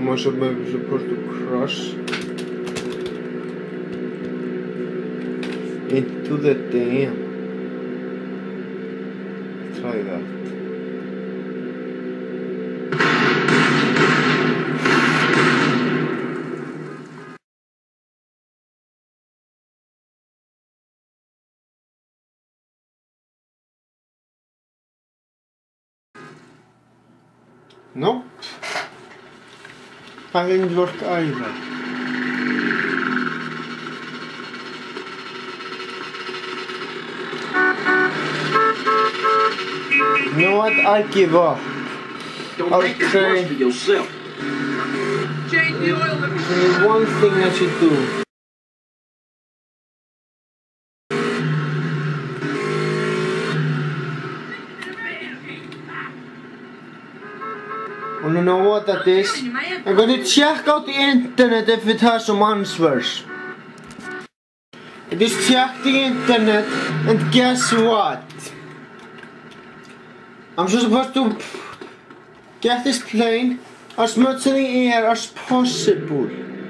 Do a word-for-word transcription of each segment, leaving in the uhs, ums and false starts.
I'm also maybe supposed to cross into the dam. Let's try that. Nope. That didn't work either. You know what? I give up. Don't I'll make it try. worse for yourself. Change the oil. There's only one thing I should do. Wanna know what that is? I'm gonna check out the internet if it has some answers. I just checked the internet and guess what? I'm just supposed to get this plane as much in the air as possible.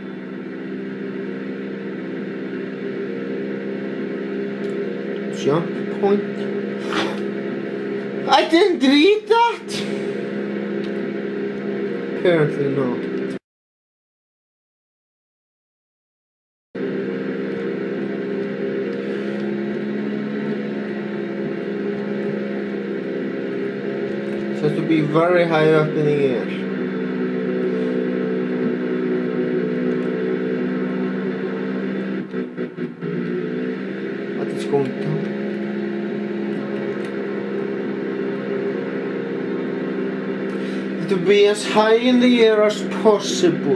Jump point. I didn't read that! Apparently not. It has to be very high up in the air. But it's going down. To be as high in the air as possible.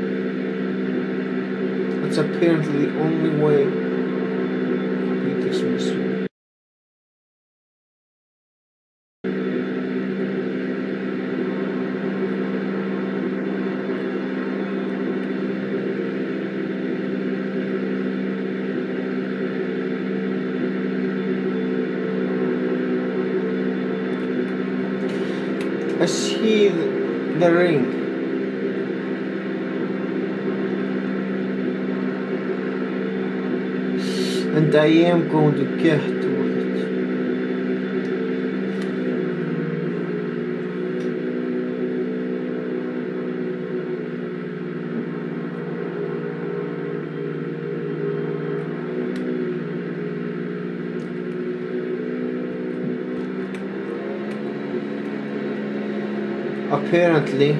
That's apparently the only way to beat this mission. I see the, the ring. And I am going to get to it. Apparently,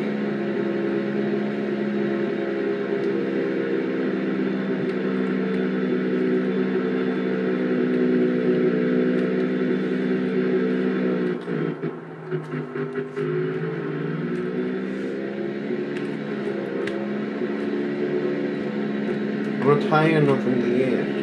I'm not high enough in the air.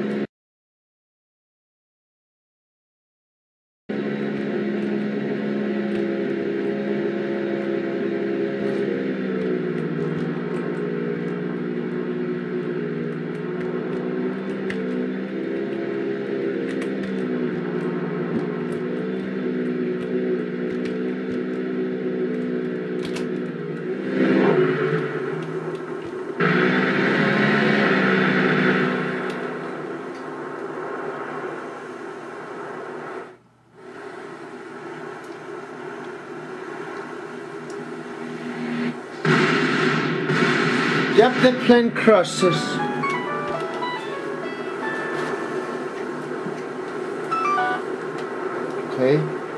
Yep, the plane crosses. Okay.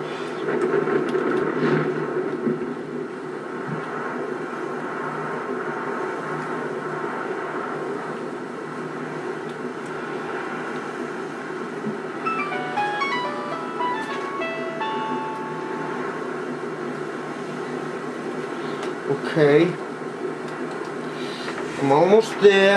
Okay. I'm almost there.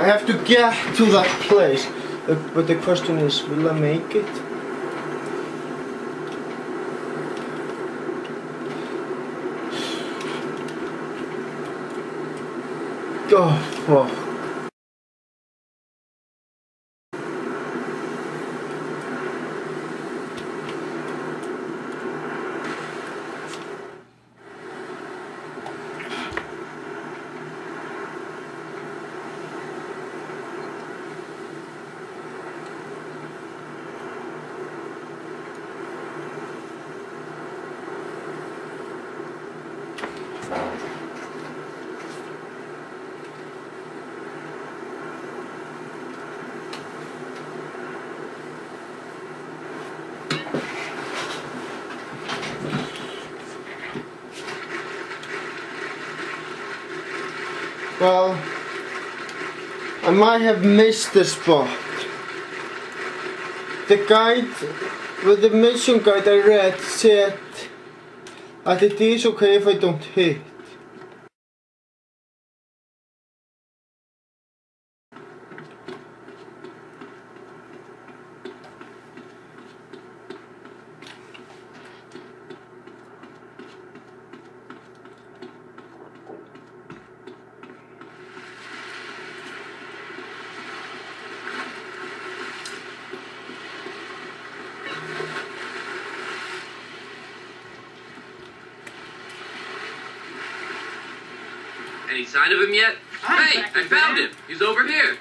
I have to get to that place. Uh, but the question is, will I make it? Oh, fuck. Well, I might have missed the spot. The guide, with the mission guide I read, said that it is okay if I don't hit. Any sign of him yet? Hey, I found him. He's over here.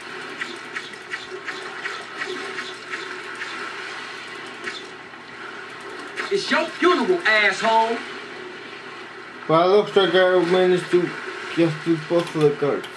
It's your funeral, asshole. Well, it looks like I managed to get to both of the guards.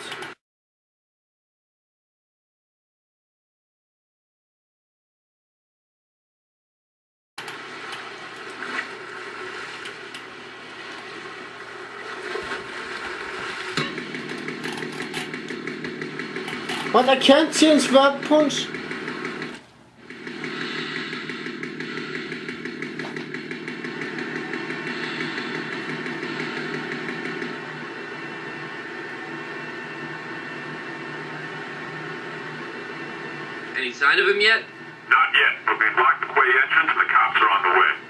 But I can't change weapons. Any sign of him yet? Not yet, but we've locked the quay entrance and the cops are on the way.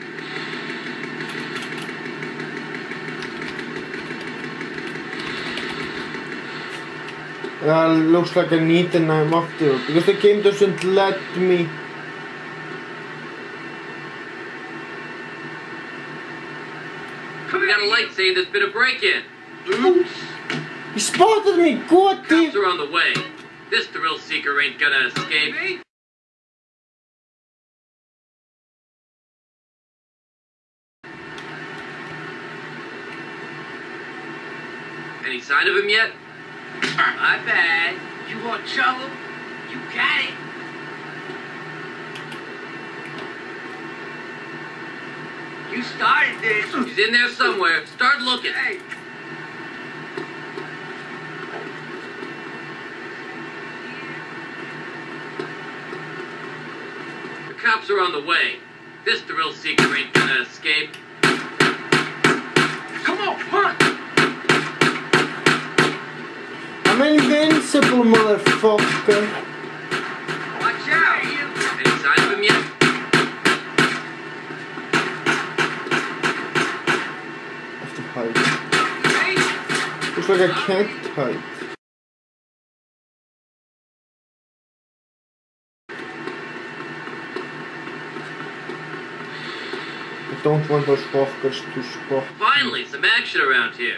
That looks like I need an I'm after because the game doesn't let me. We got a light saying there's been a break-in. Oops. He spotted me, God damn. Cops are on the way. This thrill seeker ain't gonna escape. Any sign of him yet? My bad. You want trouble? You got it. You started this. He's in there somewhere. Start looking. Hey. The cops are on the way. This thrill seeker ain't gonna escape. Come on, hunt! I'm invincible, motherfucker. Watch out! Any sign of him yet? I have to hide. Looks like I can't hide. I don't want those fuckers to spot. Finally, some action around here.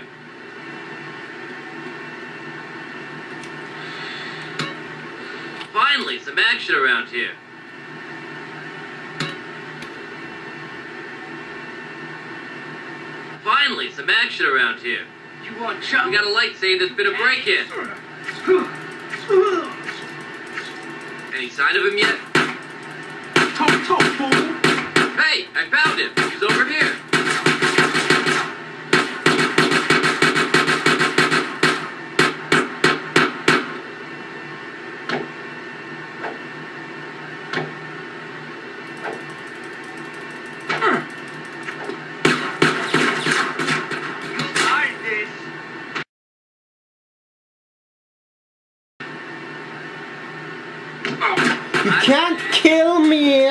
Finally, some action around here. Finally, some action around here. You want trouble? We got a light saying there's been a break-in. Any sign of him yet? Talk, talk, fool! Hey, I found him. He's over here.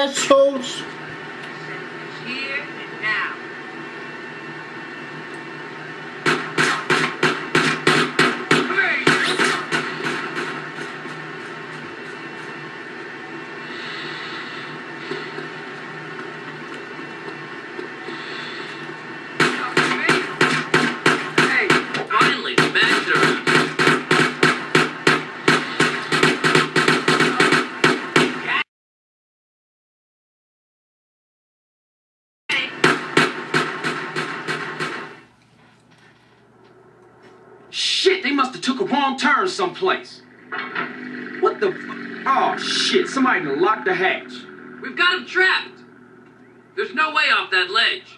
assholes. Here and now. Hey, finally, the master. Shit, they must have took a wrong turn someplace. What the f- Oh, shit, somebody locked the hatch. We've got him trapped. There's no way off that ledge.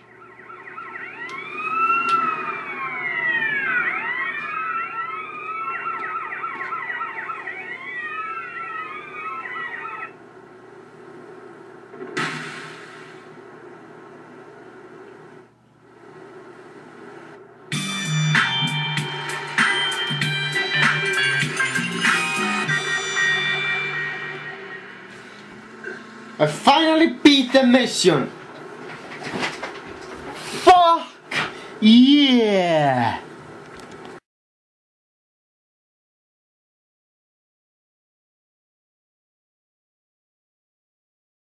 I finally beat the mission. Fuck yeah!